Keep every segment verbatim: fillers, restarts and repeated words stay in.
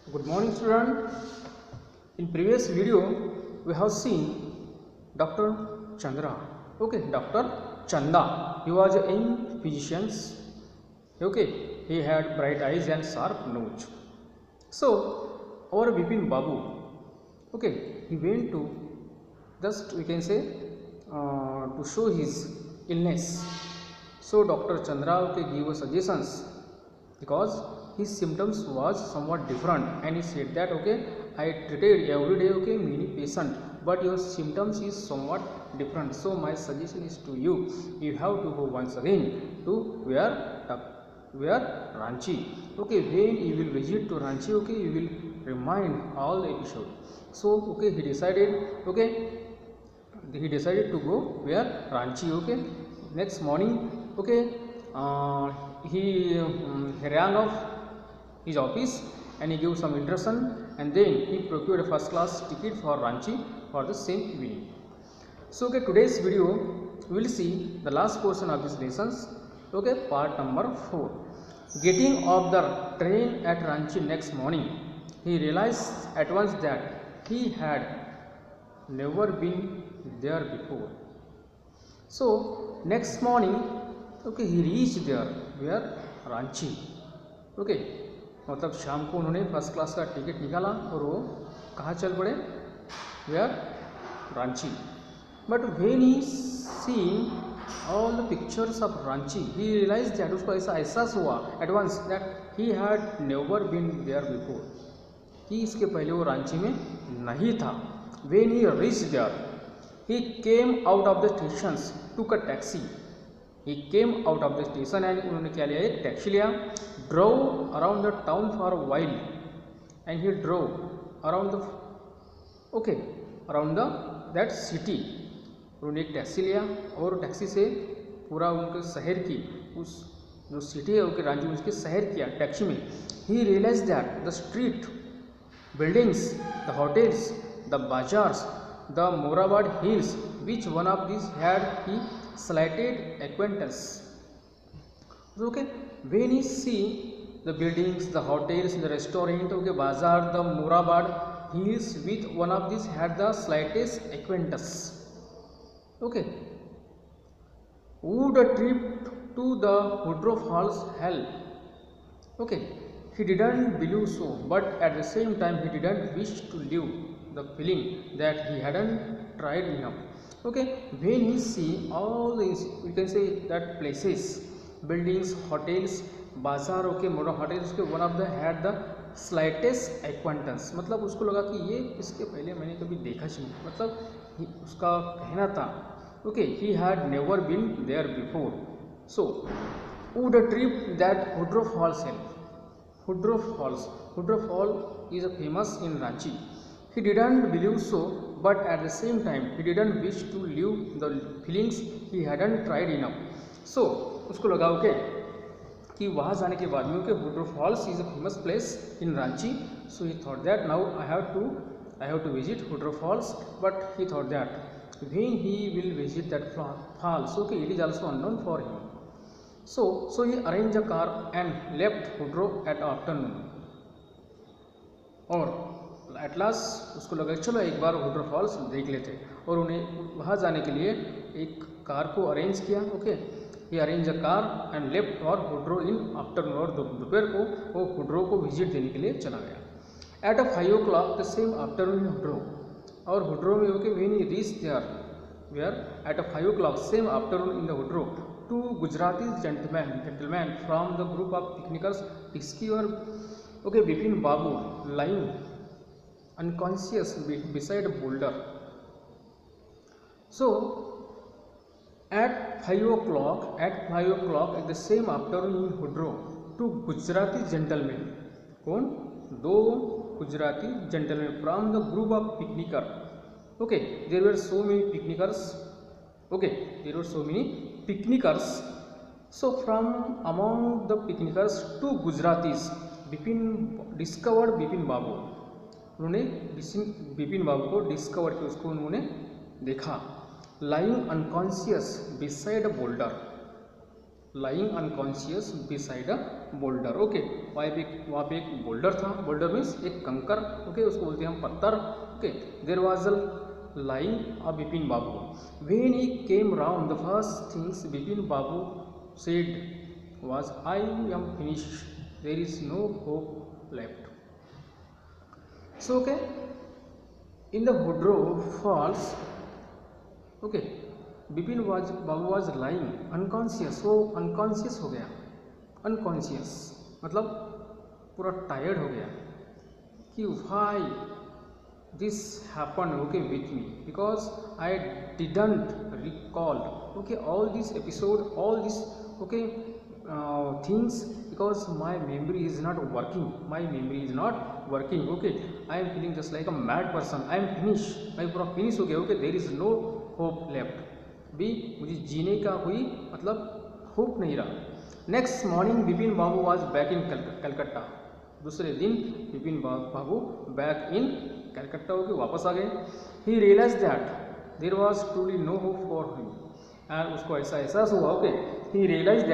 Good morning, student. In previous video, we have seen Doctor Chandra. Okay, Doctor Chanda. He was a young physician. Okay, he had bright eyes and sharp nose. So, our Bipin Babu. Okay, he went to just we can say uh, to show his illness. So, Doctor Chandra okay give us suggestions because his symptoms was somewhat different, and he said that okay I treated every day okay many patient, but your symptoms is somewhat different. So my suggestion is to you, you have to go once again to where where Ranchi. Okay, when you will visit to Ranchi, okay, you will remind all the episode. So okay, he decided okay he decided to go where Ranchi. Okay, next morning okay uh, he, um, he ran off his office and he gave some instruction, and then he procured a first class ticket for Ranchi for the same evening. So okay, today's video we will see the last portion of these lessons. Okay, part number four. Getting off the train at Ranchi next morning, he realized at once that he had never been there before. So next morning okay he reached there where Ranchi. Okay, मतलब शाम को उन्होंने first class का ticket निकाला और वो कहाँ चल पड़े, where Ranchi. But when he seen all the pictures of Ranchi he realise that, उसको ऐसा एहसास हुआ advance that he had never been there before, कि इसके पहले वो रांची में नहीं था. When he reach there he came out of the station, took a taxi. He came out of the station and उन्होंने क्या लिया, एक टैक्सी लिया. Drove around the town for a while, and he drove around the okay around the that city. उन्होंने एक taxi लिया और taxi से पूरा उनके शहर की उस जो सिटी है उनके राज्य में उसके शहर किया टैक्सी में. He realized that the street, buildings, the hotels, the bazaars, the Moradabad hills, which one of these had he slighted acquaintance. Okay, when he see the buildings, the hotels, the restaurant, okay, bazaar, the Moradabad hills, with one of these had the slightest acquaintance. Okay, would a trip to the Woodruff Halls help? Okay, he didn't believe so, but at the same time he didn't wish to leave the feeling that he hadn't tried enough. Okay, when he see all these, we can say that places, buildings, hotels, बाजार okay मोड़ा hotel, उसके one of the had the slightest acquaintance, मतलब उसको लगा कि ये इसके पहले मैंने कभी देखा ही नहीं, मतलब उसका कहना था okay he had never been there before. So would a trip that Woodroffe halls help. Woodroffe halls, Woodroffe hall is a famous in Ranchi. He didn't believe so, but at the same time he didn't wish to leave the feelings he hadn't tried enough. So उसको लगा okay okay, कि वहाँ जाने के बाद में okay Hudru falls is a famous place in Ranchi. So he thought that now I have to I have to visit Hudru falls. But he thought that when he will visit that falls okay it is also unknown for him. So so he arrange a car and left Hudru at afternoon. और at last उसको लगा चलो एक बार वुड्रॉफ halls देख लेते, और उन्हें वहाँ जाने के लिए एक कार को अरेंज किया. Okay, he arrange a car and left for Hundru in afternoon, और दोपहर को वो हुड्रो को विजिट देने के लिए चला गया. At a five o'clock the same afternoon in Hundru, और हुड्रो में okay when he reach there where at a five o'clock same afternoon in the Hundru, two Gujarati gentleman gentleman from the group of picnickers discover okay Bipin Babu lying unconscious beside boulder. So at five o'clock at five o'clock at the same afternoon in Hudro, two Gujarati gentlemen, कौन, दो Gujarati gentlemen from the group of picnicker. Okay, there were so many picnickers. Okay, there were so many picnickers. So from among the picnickers, two Gujaratis, Bipin discovered Bipin Babu. उन्होंने बिपिन बाबू को discover किया, उसको उन्होंने देखा. lying unconscious beside a boulder, lying unconscious beside a boulder. Okay, वहाँ पे वहाँ पे एक बोल्डर था, बोल्डर मीन्स एक कंकर। ओके, उसको बोलते हैं हम पत्थर। Okay, there was a lying a Bipin Babu. When he came round, the first things Bipin Babu said was, I am finished. There is no hope left. So, okay, in the Hodro Falls, okay, Bipin was Babu was lying unconscious. वो unconscious हो गया, unconscious मतलब पूरा tired हो गया कि why this happened, okay, with me, because I didn't recall, okay, all this episode, all this, okay, uh, things, because my memory is not working, my memory is not working. Okay, I am feeling just like a mad person. I am finished, मैं पूरा finish हो गया. Okay, there is no hope left. भी मुझे जीने का हुई मतलब hope नहीं रहा. Next morning Bipin Babu was back in Calcutta. दूसरे दिन बिपिन बाबू बैक इन कलकत्ता होकर वापस आ गए. He realise that there was truly no hope for him. And उसको ऐसा एहसास हुआ. Okay, he realise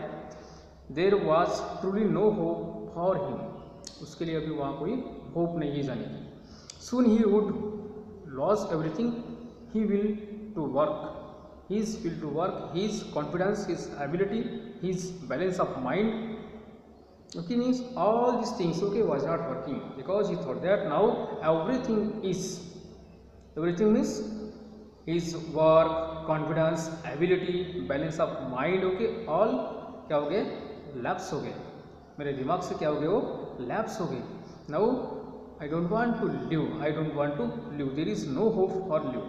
that there was truly no hope for him. उसके लिए अभी वहाँ कोई होप नहीं है जाने की. Soon he would loss everything. He will to work, his will to work, his confidence, his ability, his balance of mind. Okay, means all these things, okay, was not working because he thought that now everything is, everything means his work, confidence, ability, balance of mind, okay, all क्या हो गए, lapse हो गए. मेरे दिमाग से क्या हो गए, वो लैप्स हो गए. Now I don't want to live, I don't want to live, there is no hope for live.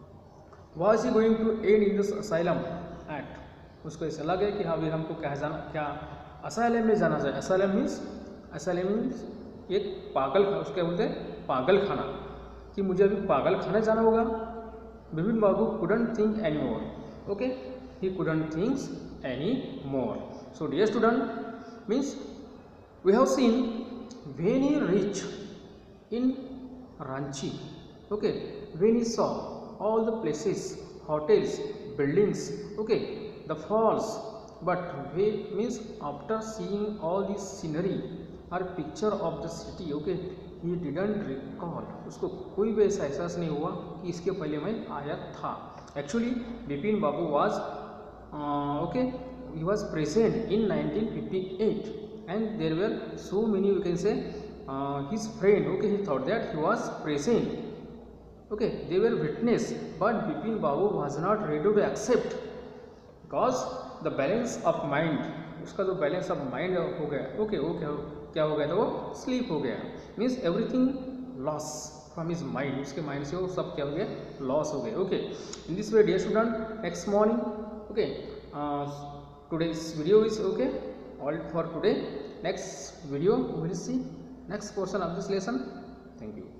Was he going to end in this asylum at? उसको ऐसा लगे कि हाँ भाई हमको क्या जाना, क्या असाइलम में जाना चाहिए. असाइलम मीन्स, असाइलम मीन्स एक पागल, उसके बोलते हैं पागल खाना, कि मुझे अभी पागल खाने जाना होगा. बिपिन बाबू couldn't think anymore. Okay, he couldn't think anymore. So dear student, means we have seen when he reached in Ranchi. Okay, when he saw all the places, hotels, buildings, okay, the falls, but we means after seeing all this scenery or picture of the city, okay, he didn't recall. उसको कोई भी ऐसा एहसास नहीं हुआ कि इसके पहले मैं आया था. Actually Bipin Babu was uh, okay, he was present in nineteen fifty-eight and there were so many, you can say, uh, his friend, okay, he thought that he was present. Okay, they were witness, but Bipin Babu was not ready to accept because the balance of mind, उसका जो balance of mind हो गया. Okay, okay, क्या हो गया था, वो sleep हो गया. Means everything loss from his mind, उसके mind से वो सब क्या हो गया, loss हो गया. Okay, in this way dear student, next morning, okay, uh, today's video is okay, all for today. Next video we will see next portion of this lesson. Thank you.